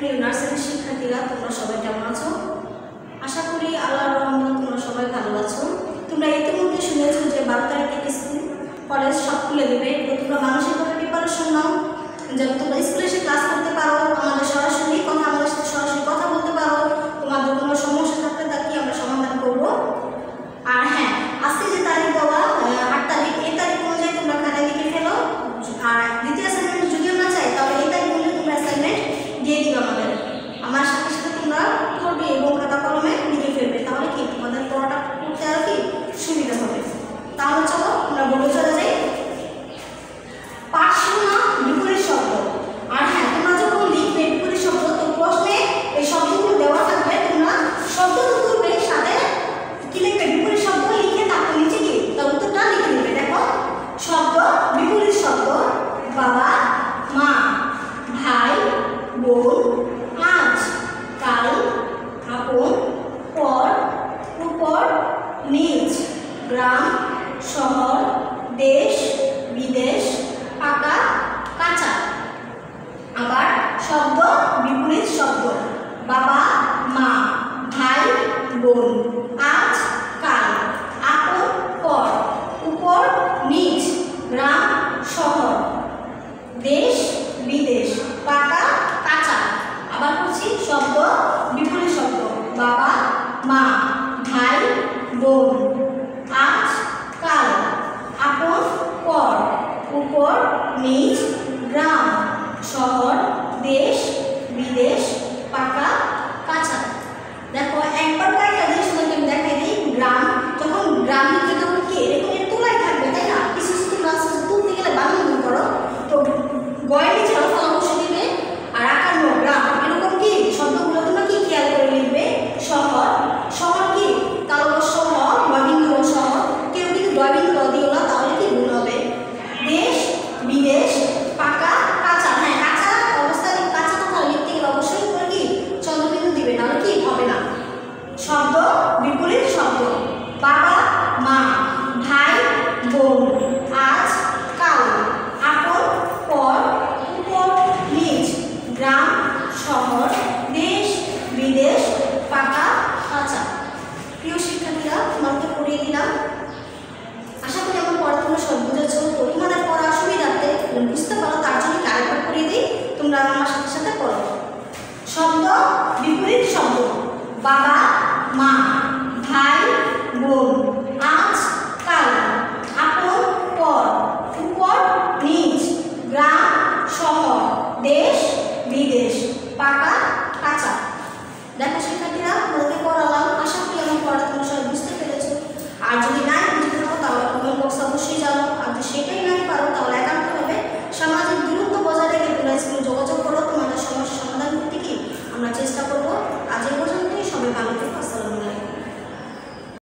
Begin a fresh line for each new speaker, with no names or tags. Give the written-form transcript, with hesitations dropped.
প্রিয় নার্সারি শিক্ষার্থীরা, তোমরা সবাই কেমন আছো? আশা করি আল্লাহর রহমতে তোমরা সবাই ভালো আছো। তোমরা ইতিমধ্যে শুনেছো যে 12 তারিখ থেকে স্কুল কলেজ সব খুলে দেবে। তো তোমরা মানসিকভাবে প্রিপারেশন নাও, যেন তোমরা স্কুলে এসে ক্লাস করতে পারো, আমাদের সাথে সরাসরি কথা বলতে পারো। তোমাদের কোনো সমস্যা থাকলে তা কি আমরা সমাধান করব। আর হ্যাঁ, আজকে যে তারিখ দেওয়া 8 তারিখ, এই তারিখ অনুযায়ী তোমরা খাতা লিখে ফেলো। আর দ্বিতীয় অ্যাসাইনমেন্ট যদি আমরা চাই তাহলে এই তারিখ অনুযায়ী তোমরা অ্যাসাইনমেন্ট দিয়ে দিবে আমার সাথে সাথে তোমরা পড়বে এবং খাতা কলমে লিখে ফেলবে। তাহলে কি তোমাদের পড়াটা করতে আর কি সুবিধা হবে। তাহলে চলো আমরা বলে চলে যাই। পার্শ্বনাম বিপরীত শব্দ। আর হ্যাঁ, তোমরা যখন লিখবে বিপরীত শব্দ, তো প্রশ্নে এই শব্দগুলো দেওয়া থাকবে, তোমরা শব্দ তুলবে, সাথে কি লিখবে বিপরীত শব্দ লিখে তারপর নিচে কি তার উত্তরটা লিখে নেবে। দেখো, শব্দ বিপরীত শব্দ: বাবা, মা, ভাই, বোন, আজ, কাল, আপন, পর, উপর, নিচ, গ্রাম, শহর, দেশ, বিদেশ, পাকা, কাঁচা। আবার শব্দ বিপরীত শব্দ: বাবা, মা, ভাই, বোন, আজ, কাল, আপন, পর, উপর, নিচ, গ্রাম, শহর, দেশ, বিদেশ, পাকা, কাঁচা। আবার বলছি, শব্দ বিপরীত শব্দ: বাবা, মা, ভাই, বোন, আজ, কাল, আপন, পর, উপর, নিচ, গ্রাম, শহর, দেশ, বিদেশ, পাকা, কাঁচা। দেখো, একবার কয়েকটা জিনিস তোমাকে আমি দেখাই দিই। গ্রাম, যখন গ্রাম লিখে তখন কি এরকম তোলাই থাকবে, তাই না? কিছু কিছু ক্লাস তুলতে গেলে বানানো করো, তো গয়ের নিচে রফা অবশ্যই দিবে। আর আকার গ্রাম, এরকম কি শব্দগুলো তোমরা কি খেয়াল করে লিখবে। শহর, শহর কি তালবস্য হ, বয়বিন্দু শহর, কেউ কিন্তু বয়বিন্দু দিও না, তাহলে কি ভুল হবে। দেশ, বিদেশ, পাকা, কাঁচা। হ্যাঁ, কাঁচা অবস্থায় কাঁচা কথা লিখতে গেলে অবশ্যই করে কি চন্দ্রবিন্দু দিবে, নাহলে কি হবে না। শব্দ বিপরীত শব্দ: বাবা, মা, ভাই, বোন, আজ, কাল, আপন, পর, উপর, নিচ, গ্রাম, শহর, দেশ, বিদেশ, পাকা, কাঁচা। প্রিয় শিক্ষার্থীরা, তোমাকে পড়িয়ে দিলাম। আশা করি আমার পড়া তোমরা সব বুঝেছো। তো তোমাদের পড়া সুবিধার্থে বুঝতে পারো তার জন্য আরেকবার পড়িয়ে দিই, তোমরা আমার সাথে সাথে পড়ো। শব্দ বিপরীত শব্দ: বাবা, মা, ভাই, বোন, আজ, কাল, আপন, পর, উপর, নিচ, গ্রাম, শহর, দেশ, বিদেশ, পাকা, কাঁচা। দেখো শিক্ষার্থীরা,